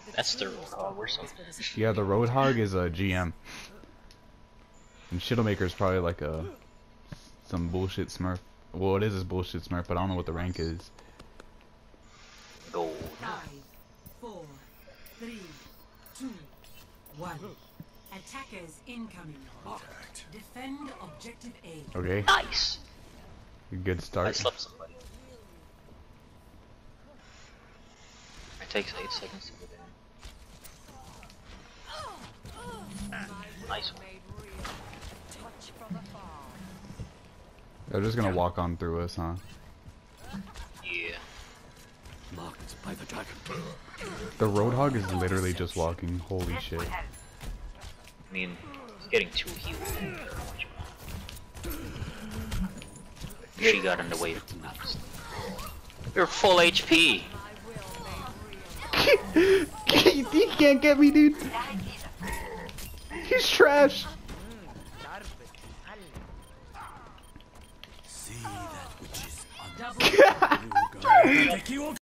That's the Roadhog or something. Yeah, the Roadhog is a GM. And Shadowmaker is probably like some bullshit smurf. Well, it is a bullshit smurf, but I don't know what the rank is. Gold. 5, 4, 3, 2, 1. Attackers incoming. Defend objective A. Okay, Nice. good I start. slept somebody. It takes 8 seconds to get in. Nice one. They're just gonna walk on through us, huh? Yeah. Marked by the dragon. The Roadhog is literally just walking. Holy shit. I mean, he's getting 2 healed. She got in the way. You're full HP. He can't get me, dude. He's trash. See that which is